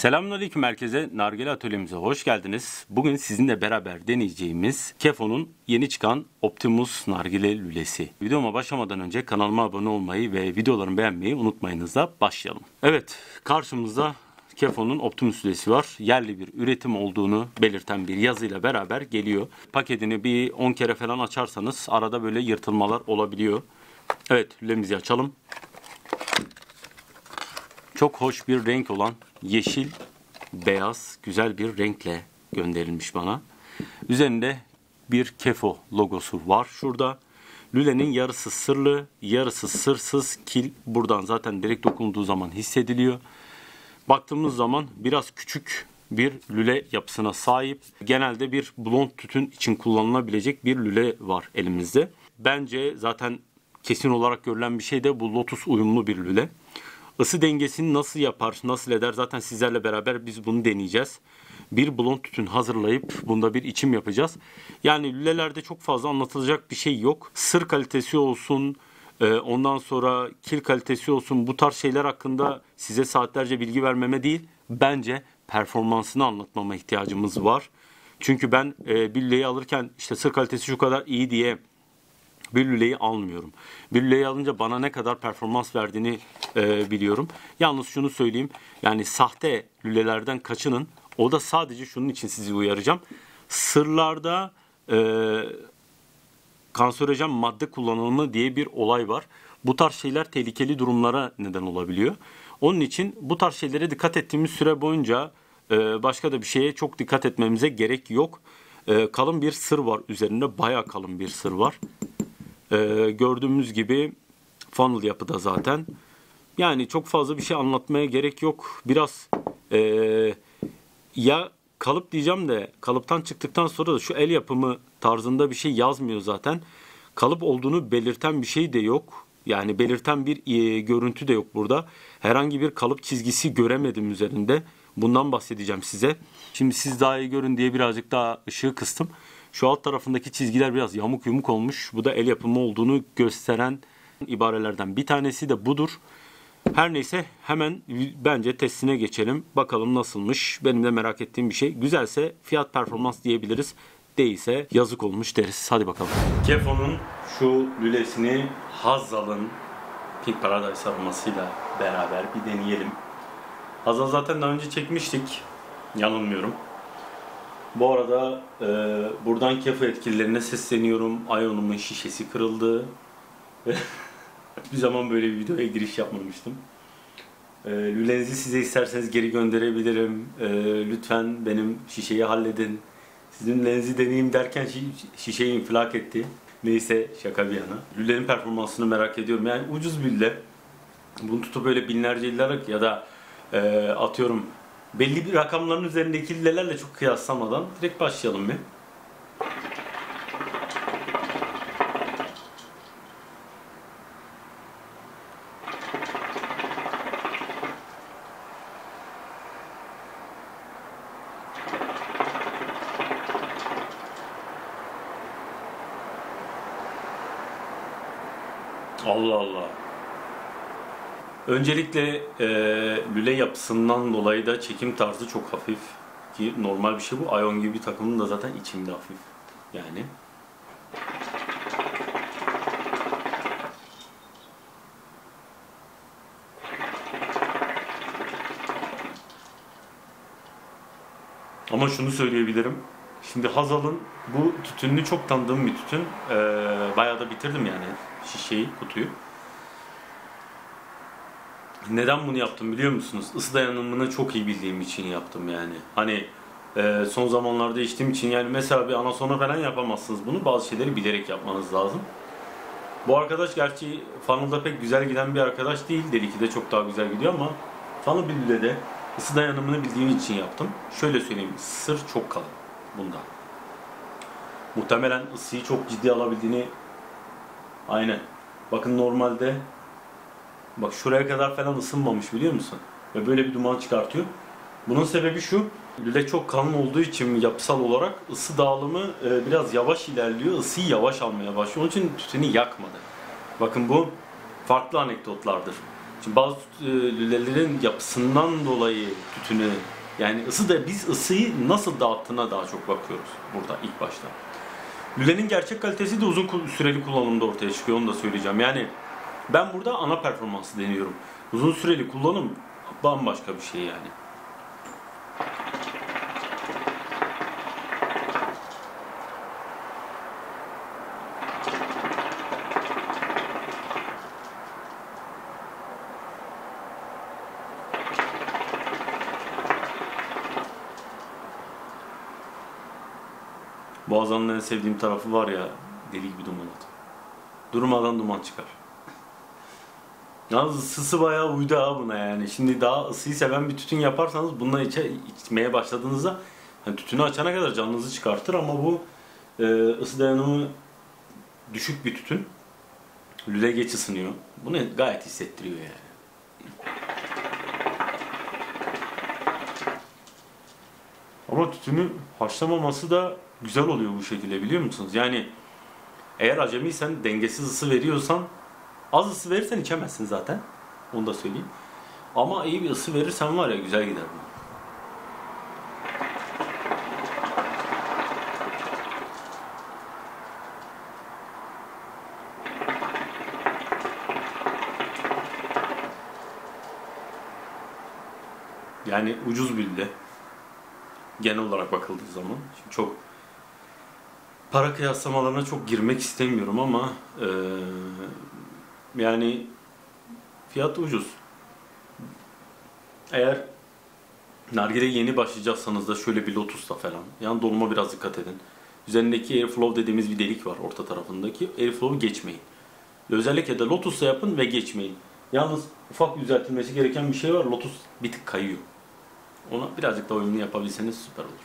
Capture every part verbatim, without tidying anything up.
Selamünaleyküm herkese. Nargile atölyemize hoş geldiniz. Bugün sizinle beraber deneyeceğimiz Kefo'nun yeni çıkan Optimus nargile lülesi. Videoma başlamadan önce kanalıma abone olmayı ve videolarımı beğenmeyi unutmayınız da başlayalım. Evet, karşımızda Kefo'nun Optimus lülesi var. Yerli bir üretim olduğunu belirten bir yazıyla beraber geliyor. Paketini bir on kere falan açarsanız arada böyle yırtılmalar olabiliyor. Evet, lülemizi açalım. Çok hoş bir renk olan yeşil, beyaz, güzel bir renkle gönderilmiş bana. Üzerinde bir Kefo logosu var şurada. Lülenin yarısı sırlı, yarısı sırsız kil. Buradan zaten direkt dokunduğu zaman hissediliyor. Baktığımız zaman biraz küçük bir lüle yapısına sahip. Genelde bir blond tütün için kullanılabilecek bir lüle var elimizde. Bence zaten kesin olarak görülen bir şey de bu Lotus uyumlu bir lüle. Isı dengesini nasıl yapar, nasıl eder zaten sizlerle beraber biz bunu deneyeceğiz. Bir blond tütün hazırlayıp bunda bir içim yapacağız. Yani lülelerde çok fazla anlatılacak bir şey yok. Sır kalitesi olsun, ondan sonra kil kalitesi olsun, bu tarz şeyler hakkında size saatlerce bilgi vermeme değil, bence performansını anlatmama ihtiyacımız var. Çünkü ben bir lüleyi alırken işte sır kalitesi şu kadar iyi diye bir lüleyi almıyorum. Bir lüleyi alınca bana ne kadar performans verdiğini e, biliyorum. Yalnız şunu söyleyeyim. Yani sahte lülelerden kaçının. O da sadece şunun için sizi uyaracağım. Sırlarda e, kanserojen madde kullanımı diye bir olay var. Bu tarz şeyler tehlikeli durumlara neden olabiliyor. Onun için bu tarz şeylere dikkat ettiğimiz süre boyunca e, başka da bir şeye çok dikkat etmemize gerek yok. E, kalın bir sır var üzerinde. Bayağı kalın bir sır var. Ee, gördüğümüz gibi funnel yapıda zaten. Yani çok fazla bir şey anlatmaya gerek yok. Biraz ee, ya kalıp diyeceğim de kalıptan çıktıktan sonra da şu el yapımı tarzında bir şey yazmıyor zaten. Kalıp olduğunu belirten bir şey de yok. Yani belirten bir e, görüntü de yok burada. Herhangi bir kalıp çizgisi göremedim üzerinde. Bundan bahsedeceğim size. Şimdi siz daha iyi görün diye birazcık daha ışığı kıstım. Şu alt tarafındaki çizgiler biraz yamuk yumuk olmuş. Bu da el yapımı olduğunu gösteren ibarelerden bir tanesi de budur. Her neyse hemen bence testine geçelim. Bakalım nasılmış. Benim de merak ettiğim bir şey. Güzelse fiyat performans diyebiliriz. Değilse yazık olmuş deriz. Hadi bakalım. Kefo'nun şu lülesini Hazal'ın Pink Paradise aromasıyla beraber bir deneyelim. Hazal zaten daha önce çekmiştik. Yanılmıyorum. Bu arada e, buradan Kefo yetkililerine sesleniyorum. Ionumun şişesi kırıldı. Bir zaman böyle bir videoya giriş yapmamıştım. E, lülenizi size isterseniz geri gönderebilirim. E, lütfen benim şişeyi halledin. Sizin lülenizi deneyeyim derken şişeyi infilak etti. Neyse şaka bir yana. Lülenin performansını merak ediyorum. Yani ucuz bir lüle. Bunu tutup böyle binlerce liralık ya da e, atıyorum belli bir rakamların üzerindeki lülelerle çok kıyaslamadan direkt başlayalım bir. Allah Allah. Öncelikle e, lüle yapısından dolayı da çekim tarzı çok hafif ki normal bir şey bu. Ion gibi bir takımın da zaten içimde hafif yani. Ama şunu söyleyebilirim. Şimdi Hazal'ın bu tütününü çok tanıdığım bir tütün. E, bayağı da bitirdim yani şişeyi, kutuyu. Neden bunu yaptım biliyor musunuz? Isı dayanımını çok iyi bildiğim için yaptım yani. Hani e, son zamanlarda içtiğim için yani mesela bir anasona falan yapamazsınız bunu. Bazı şeyleri bilerek yapmanız lazım. Bu arkadaş gerçi funnel'da pek güzel giden bir arkadaş değil. Deli ki de çok daha güzel gidiyor ama funnel bir lülede ısı dayanımını bildiğim için yaptım. Şöyle söyleyeyim, sır çok kalın bunda. Muhtemelen ısıyı çok ciddi alabildiğini aynen. Bakın normalde bak şuraya kadar falan ısınmamış biliyor musun? Ve böyle bir duman çıkartıyor. Bunun sebebi şu. Lüle çok kalın olduğu için yapısal olarak ısı dağılımı e, biraz yavaş ilerliyor. Isıyı yavaş almaya başlıyor. Onun için tütünü yakmadı. Bakın bu farklı anekdotlardır. Şimdi bazı e, lülelerin yapısından dolayı tütünü, yani ısı da, biz ısıyı nasıl dağıttığına daha çok bakıyoruz burada ilk başta. Lülenin gerçek kalitesi de uzun süreli kullanımda ortaya çıkıyor, onu da söyleyeceğim. Yani ben burada ana performansı deniyorum. Uzun süreli kullanım bambaşka bir şey yani. Boğazan'ın en sevdiğim tarafı var ya, deli gibi duman atıyor. Durmadan duman çıkar. Yalnız ısısı bayağı uydu ha buna yani. Şimdi daha ısıyı seven bir tütün yaparsanız bununla içe, içmeye başladığınızda yani tütünü açana kadar canınızı çıkartır, ama bu e, ısı dayanımı düşük bir tütün. Lüle geç ısınıyor. Bunu gayet hissettiriyor yani. Ama tütünü haşlamaması da güzel oluyor bu şekilde, biliyor musunuz? Yani eğer acemiysen, dengesiz ısı veriyorsan, az ısı verirsen içemezsin zaten. Onu da söyleyeyim. Ama iyi bir ısı verirsen var ya, güzel gider bu. Yani ucuz bir lüle. Genel olarak bakıldığı zaman. Şimdi çok para kıyaslamalarına çok girmek istemiyorum ama ee, yani fiyat ucuz. Eğer nargile yeni başlayacaksanız da şöyle bir Lotus'ta falan, yani doluma biraz dikkat edin. Üzerindeki airflow dediğimiz bir delik var orta tarafındaki. Airflow'u geçmeyin. Özellikle de Lotus'ta yapın ve geçmeyin. Yalnız ufak düzeltilmesi gereken bir şey var. Lotus bir tık kayıyor. Ona birazcık da uyumlu yapabilseniz süper olur.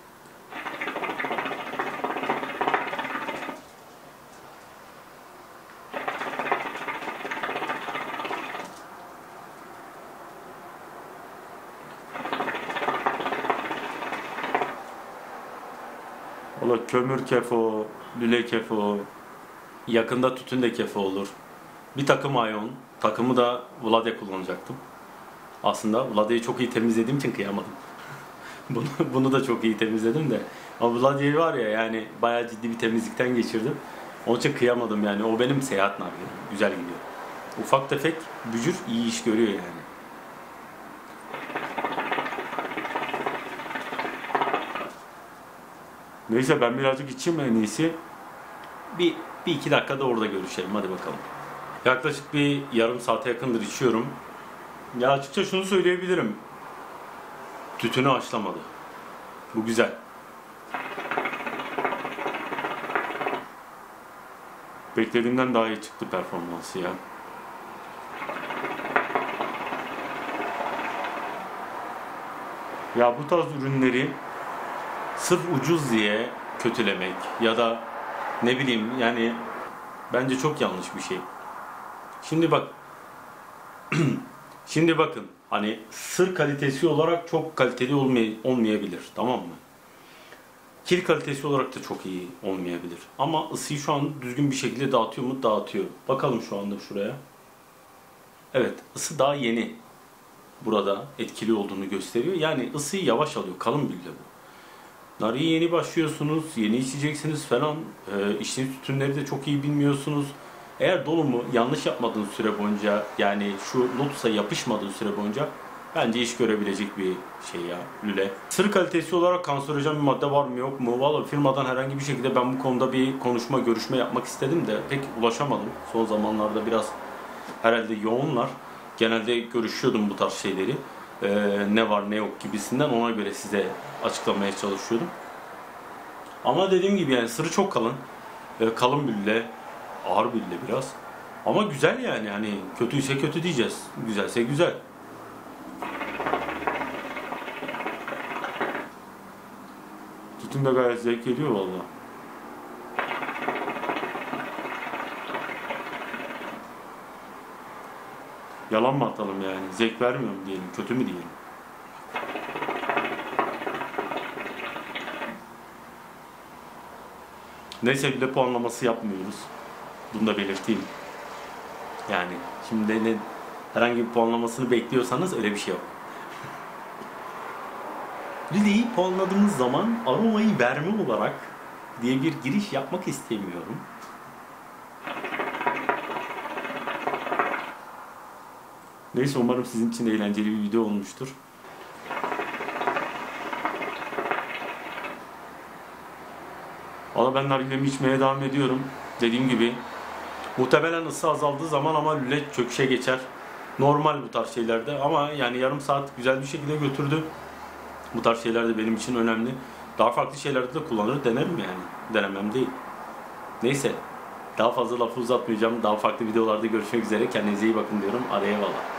Valla kömür kefo, lüle kefo, yakında tütün de kefo olur. Bir takım ayon, takımı da Vlade kullanacaktım. Aslında Vlade'yi çok iyi temizlediğim için kıyamadım. Bunu, bunu da çok iyi temizledim de. Ama Vlade'yi var ya, yani bayağı ciddi bir temizlikten geçirdim. Onun için kıyamadım yani. O benim seyahat nargilim. Güzel gidiyor. Ufak tefek bücür iyi iş görüyor yani. Neyse, ben birazcık içeyim en iyisi. Bir, bir iki dakikada orada görüşelim. Hadi bakalım. Yaklaşık bir yarım saate yakındır içiyorum. Ya açıkça şunu söyleyebilirim. Tütünü haşlamadı. Bu güzel. Beklediğimden daha iyi çıktı performansı ya. Ya bu tarz ürünleri sırf ucuz diye kötülemek ya da ne bileyim yani, bence çok yanlış bir şey. Şimdi bak şimdi bakın, hani sır kalitesi olarak çok kaliteli olmay olmayabilir, tamam mı? Kil kalitesi olarak da çok iyi olmayabilir. Ama ısıyı şu an düzgün bir şekilde dağıtıyor mu? Dağıtıyor. Bakalım şu anda şuraya. Evet, ısı daha yeni burada etkili olduğunu gösteriyor. Yani ısıyı yavaş alıyor. Kalın bir lüle bu. Nargile'ye yeni başlıyorsunuz, yeni içeceksiniz falan. E, içtiğiniz tütünleri de çok iyi bilmiyorsunuz. Eğer dolumu yanlış yapmadığınız süre boyunca, yani şu Lotus'a yapışmadığı süre boyunca, bence iş görebilecek bir şey ya, lüle. Sır kalitesi olarak kanserojen bir madde var mı yok mu? Vallahi firmadan herhangi bir şekilde ben bu konuda bir konuşma, görüşme yapmak istedim de pek ulaşamadım. Son zamanlarda biraz herhalde yoğunlar. Genelde görüşüyordum bu tarz şeyleri. Ee, ne var ne yok gibisinden, ona göre size açıklamaya çalışıyordum. Ama dediğim gibi yani sırrı çok kalın. Ee, kalın bir lüle, ağır bir lüle biraz. Ama güzel yani, hani kötüyse kötü diyeceğiz. Güzelse güzel. Tütün de gayet zevk ediyor vallahi. Yalan mı atalım yani? Zevk vermiyor mu diyelim, kötü mü diyelim? Neyse, bir de puanlaması yapmıyoruz. Bunu da belirteyim. Yani şimdi ne herhangi bir puanlamasını bekliyorsanız öyle bir şey yok. Lüle'yi puanladığımız zaman aromayı verme olarak diye bir giriş yapmak istemiyorum. Neyse, umarım sizin için eğlenceli bir video olmuştur. Valla ben nargilemi içmeye devam ediyorum. Dediğim gibi muhtemelen ısı azaldığı zaman ama lüle çöküşe geçer. Normal bu tarz şeylerde ama yani yarım saat güzel bir şekilde götürdü. Bu tarz şeyler de benim için önemli. Daha farklı şeylerde de kullanır, denerim yani. Denemem değil. Neyse, daha fazla lafı uzatmayacağım. Daha farklı videolarda görüşmek üzere. Kendinize iyi bakın diyorum. Araya eyvallah.